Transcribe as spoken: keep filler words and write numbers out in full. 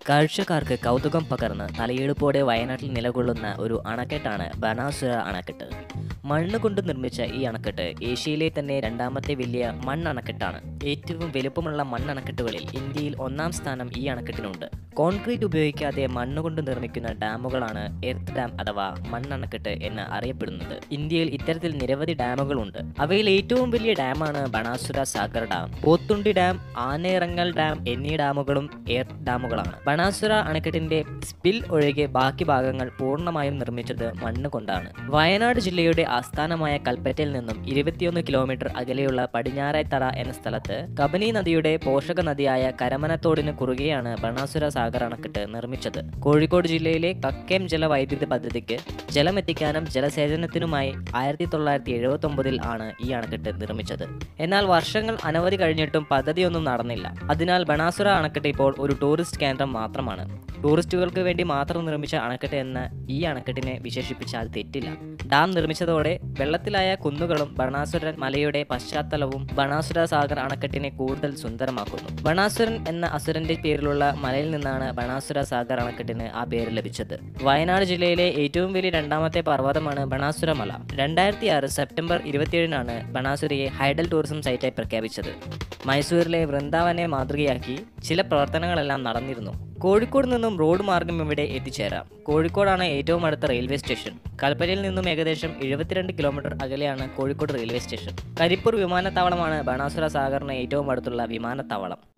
കാഴ്ചക്കാർക്ക് കൗതുകം പകർന്ന് തലയെടുപ്പോടെ വയനാട്ടിൽ നിലകൊള്ളുന്ന ഒരു അണക്കെട്ടാണ് ബാണാസുര അണക്കെട്ട്. മണ്ണ് കൊണ്ട് നിർമ്മിച്ച ഈ അണക്കെട്ട് ഏഷ്യയിലെ തന്നെ രണ്ടാമത്തെ വലിയ മണ്ണണക്കെട്ടാണ്. ഏറ്റവും വലുപ്പമുള്ള മണ്ണണക്കെട്ടുകളിൽ ഇന്ത്യയിൽ ഒന്നാം സ്ഥാനം ഈ അണക്കെട്ടിനുണ്ട്. കോൺക്രീറ്റ് ഉപയോഗിക്കാതെ മണ്ണുകൊണ്ട് നിർമ്മിക്കുന്ന ഡാമുകളാണ് എർത്ത് ഡാം അഥവാ മണ്ണണക്കെട്ട് എന്ന് അറിയപ്പെടുന്നത്. ഇന്ത്യയിൽ ഇത്തരത്തിൽ നിരവധി ഡാമുകളുണ്ട്. അവയിൽ ഏറ്റവും വലിയ ഡാമാണ് Banasura Sagar dam. Pothundi dam, Anayirangal dam എന്നീ ഡാമുകളും എർത്ത് ഡാമുകളാണ്. ബാണാസുര അണക്കെട്ടിന്റെ സ്പിൽ ഒഴികെ ബാക്കി ഭാഗങ്ങൾ പൂർണ്ണമായും നിർമ്മിച്ചത് മണ്ണ് കൊണ്ടാണ്. വയനാട് ജില്ലയുടെ ആസ്ഥാനമായ കൽപ്പറ്റയിൽ നിന്നും ഇരുപത്തിയൊന്ന് കിലോമീറ്റർ അകലെയുള്ള പടിഞ്ഞാറേത്തറ എന്ന സ്ഥലത്ത് കബനി നദിയുടെ പോഷക നദിയായ കരമനത്തോടിന് കുറുകെയാണ് ബാണാസുര സാഗർ അണക്കെട്ട് നിർമ്മിച്ചത്. കോഴിക്കോട് ജില്ലയിലെ കക്കേം ജലവൈദ്യുത പദ്ധതിക്ക് ജലമെത്തിക്കാനും ജലസേചനത്തിനുമായി ആയിരത്തി തൊള്ളായിരത്തി എഴുപത്തി ഒമ്പതിൽ ആണ് ഈ അണക്കെട്ട് നിർമ്മിച്ചത്. എന്നാൽ വർഷങ്ങൾ അനവധി കഴിഞ്ഞിട്ടും പദ്ധതിയൊന്നും നടന്നില്ല. അതിനാൽ ബാണാസുര അണക്കെട്ട് ഇപ്പോൾ ഒരു ടൂറിസ്റ്റ് കേന്ദ്രം മാത്രമാണ്. ടൂറിസ്റ്റുകൾക്ക് വേണ്ടി മാത്രം നിർമ്മിച്ച അണക്കെട്ട് എന്ന ഈ അണക്കെട്ടിനെ വിശേഷിപ്പിച്ചാൽ തെറ്റില്ല. ഡാം നിർമ്മിച്ചതോടെ വെള്ളത്തിലായ കുന്നുകളും ബാണാസുരൻ മലയുടെ പശ്ചാത്തലവും ബാണാസുര സാഗർ അണക്കെട്ടിനെ കൂടുതൽ സുന്ദരമാക്കുന്നു. ബാണാസുരൻ എന്ന അസുരന്റെ പേരിലുള്ള മലയിൽ നിന്നാണ് ബാണാസുര സാഗർ അണക്കെട്ടിന് ആ പേര് ലഭിച്ചത്. വയനാട് ജില്ലയിലെ ഏറ്റവും വലിയ രണ്ടാമത്തെ പർവ്വതമാണ് ബാണാസുര മല. രണ്ടായിരത്തി ആറ് സെപ്റ്റംബർ ഇരുപത്തിയേഴിനാണ് ബാണാസുരയെ ഹൈഡൽ ടൂറിസം സൈറ്റായി പ്രഖ്യാപിച്ചത്. മൈസൂരിലെ വൃന്ദാവനെ മാതൃകയാക്കി ചില പ്രവർത്തനങ്ങളെല്ലാം നടന്നിരുന്നു. കോഴിക്കോട് നിന്നും റോഡ് മാർഗം ഇവിടെ എത്തിച്ചേരാം. കോഴിക്കോടാണ് ഏറ്റവും അടുത്ത റെയിൽവേ സ്റ്റേഷൻ. കൽപ്പറ്റയിൽ നിന്നും ഏകദേശം എഴുപത്തിരണ്ട് കിലോമീറ്റർ അകലെയാണ് കോഴിക്കോട് റെയിൽവേ സ്റ്റേഷൻ. കരിപ്പൂർ വിമാനത്താവളമാണ് ബാണാസുര സാഗറിന് ഏറ്റവും അടുത്തുള്ള വിമാനത്താവളം.